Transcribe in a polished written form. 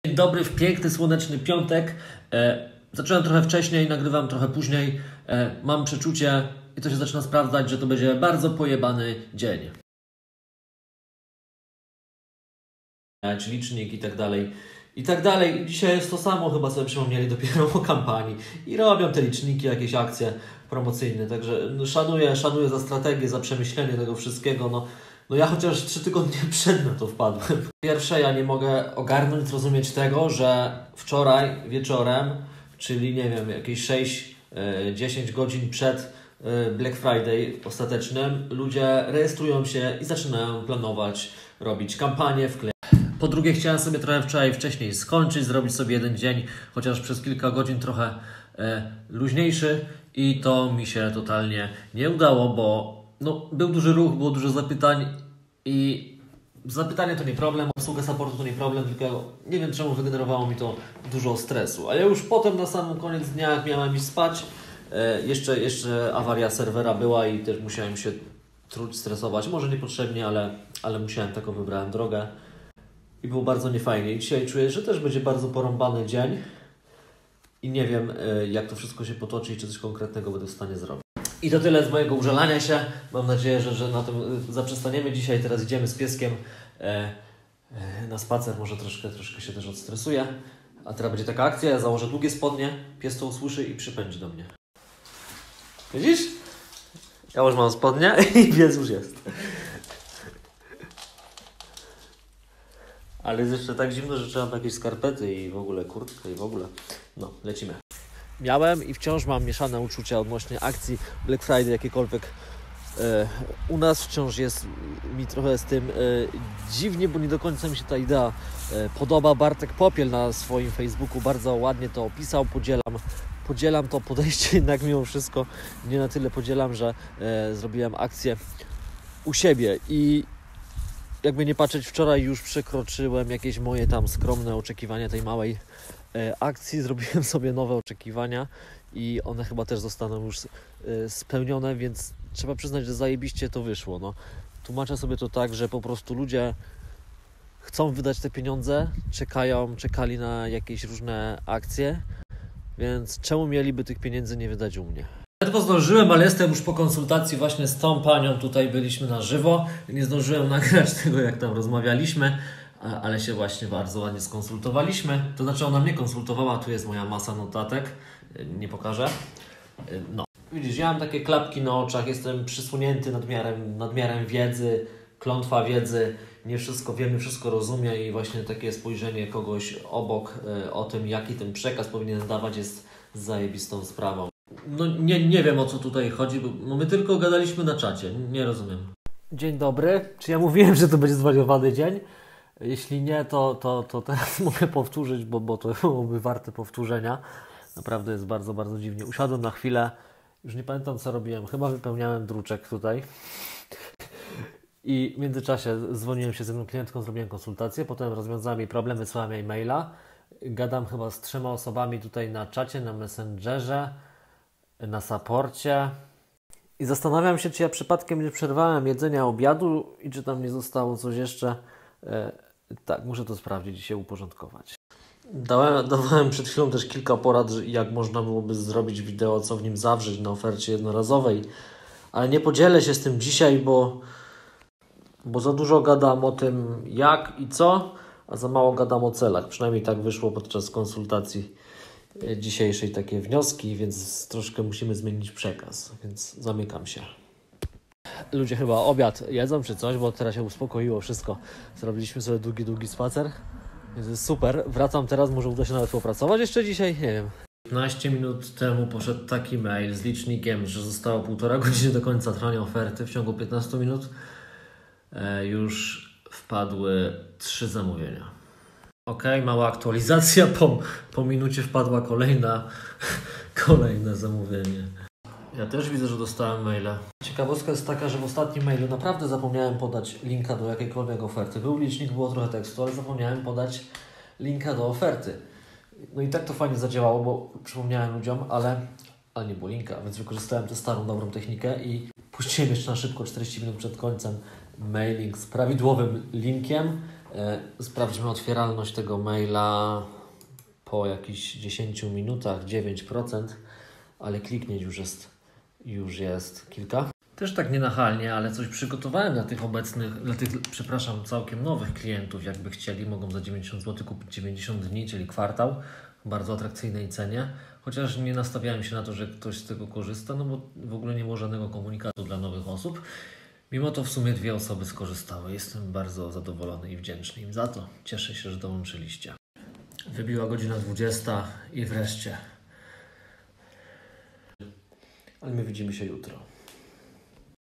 Dzień dobry, w piękny, słoneczny piątek. Zacząłem trochę wcześniej, nagrywam trochę później. Mam przeczucie i to się zaczyna sprawdzać, że to będzie bardzo pojebany dzień. Czy licznik i tak dalej. I tak dalej. I dzisiaj jest to samo, chyba sobie przypomnieli dopiero o kampanii. I robią te liczniki, jakieś akcje promocyjne. Także szanuję za strategię, za przemyślenie tego wszystkiego. No ja chociaż 3 tygodnie przed na to wpadłem. Pierwsze, ja nie mogę ogarnąć, zrozumieć tego, że wczoraj wieczorem, czyli nie wiem, jakieś 6-10 godzin przed Black Friday ostatecznym, ludzie rejestrują się i zaczynają planować, robić kampanię, wklejać. Po drugie, chciałem sobie trochę wcześniej skończyć, zrobić sobie jeden dzień, chociaż przez kilka godzin trochę luźniejszy i to mi się totalnie nie udało, bo był duży ruch, było dużo zapytań i zapytanie to nie problem, obsługa supportu to nie problem, tylko nie wiem czemu wygenerowało mi to dużo stresu. A ja już potem na samym koniec dnia, jak miałem iść spać, jeszcze awaria serwera była i też musiałem się truć, stresować. Może niepotrzebnie, ale musiałem, taką wybrałem drogę i było bardzo niefajnie. I dzisiaj czuję, że też będzie bardzo porąbany dzień i nie wiem, jak to wszystko się potoczy i czy coś konkretnego będę w stanie zrobić. I to tyle z mojego użalania się. Mam nadzieję, że na tym zaprzestaniemy dzisiaj. Teraz idziemy z pieskiem na spacer. Może troszkę się też odstresuję. A teraz będzie taka akcja. Ja założę długie spodnie, pies to usłyszy i przypędzi do mnie. Widzisz? Ja już mam spodnie i pies już jest. Ale jest jeszcze tak zimno, że trzeba jakieś skarpety i w ogóle kurtkę i w ogóle. No, lecimy. Miałem i wciąż mam mieszane uczucia odnośnie akcji Black Friday, jakiekolwiek u nas. Wciąż jest mi trochę z tym dziwnie, bo nie do końca mi się ta idea podoba. Bartek Popiel na swoim Facebooku bardzo ładnie to opisał. Podzielam to podejście, jednak mimo wszystko nie na tyle podzielam, że zrobiłem akcję u siebie i jakby nie patrzeć, wczoraj już przekroczyłem jakieś moje tam skromne oczekiwania tej małej akcji. Zrobiłem sobie nowe oczekiwania i one chyba też zostaną już spełnione, więc trzeba przyznać, że zajebiście to wyszło. Tłumaczę sobie to tak, że po prostu ludzie chcą wydać te pieniądze, czekali na jakieś różne akcje, więc czemu mieliby tych pieniędzy nie wydać u mnie? Ledwo zdążyłem, ale jestem już po konsultacji właśnie z tą panią, tutaj byliśmy na żywo. Nie zdążyłem nagrać tego, jak tam rozmawialiśmy, ale się właśnie bardzo ładnie skonsultowaliśmy. To znaczy ona mnie konsultowała, tu jest moja masa notatek, nie pokażę. Widzisz, ja mam takie klapki na oczach, jestem przysłonięty nadmiarem wiedzy, klątwa wiedzy, nie wszystko wiem, nie wszystko rozumiem i właśnie takie spojrzenie kogoś obok o tym, jaki ten przekaz powinien dawać, jest zajebistą sprawą. Nie wiem, o co tutaj chodzi, bo my tylko gadaliśmy na czacie, nie rozumiem. Dzień dobry, czy ja mówiłem, że to będzie zwariowany dzień? Jeśli nie, to teraz mogę powtórzyć, bo to byłoby warte powtórzenia. Naprawdę jest bardzo, bardzo dziwnie. Usiadłem na chwilę, już nie pamiętam co robiłem, chyba wypełniałem druczek tutaj. I w międzyczasie dzwoniłem się z jedną klientką, zrobiłem konsultację, potem rozwiązałem jej problem, wysłałem jej maila. Gadam chyba z 3 osobami tutaj na czacie, na Messengerze, na saporcie. I zastanawiam się, czy ja przypadkiem nie przerwałem jedzenia obiadu i czy tam nie zostało coś jeszcze. Tak, muszę to sprawdzić i się uporządkować. Dawałem przed chwilą też kilka porad, jak można byłoby zrobić wideo, co w nim zawrzeć na ofercie jednorazowej. Ale nie podzielę się z tym dzisiaj, bo za dużo gadam o tym jak i co, a za mało gadam o celach. Przynajmniej tak wyszło podczas konsultacji dzisiejszej, takie wnioski, więc troszkę musimy zmienić przekaz, więc zamykam się. Ludzie chyba obiad jedzą czy coś, bo teraz się uspokoiło wszystko. Zrobiliśmy sobie długi spacer, więc jest super. Wracam teraz, może uda się nawet popracować jeszcze dzisiaj, nie wiem. 15 minut temu poszedł taki mail z licznikiem, że zostało 1,5 godziny do końca trwania oferty. W ciągu 15 minut już wpadły 3 zamówienia. Ok, mała aktualizacja, po minucie wpadła kolejne zamówienie. Ja też widzę, że dostałem maila. Ciekawostka jest taka, że w ostatnim mailu naprawdę zapomniałem podać linka do jakiejkolwiek oferty. Był licznik, było trochę tekstu, ale zapomniałem podać linka do oferty. No i tak to fajnie zadziałało, bo przypomniałem ludziom, ale nie było linka, więc wykorzystałem tę starą, dobrą technikę i puściłem jeszcze na szybko 40 minut przed końcem mailing z prawidłowym linkiem Sprawdźmy otwieralność tego maila po jakichś 10 minutach, 9%, ale kliknięć już jest kilka. Też tak nienachalnie, ale coś przygotowałem dla tych całkiem nowych klientów. Jakby chcieli, mogą za 90 zł kupić 90 dni, czyli kwartał, w bardzo atrakcyjnej cenie. Chociaż nie nastawiałem się na to, że ktoś z tego korzysta, no bo w ogóle nie było żadnego komunikatu dla nowych osób. Mimo to w sumie 2 osoby skorzystały. Jestem bardzo zadowolony i wdzięczny im za to. Cieszę się, że dołączyliście. Wybiła godzina 20 i wreszcie. Ale my widzimy się jutro.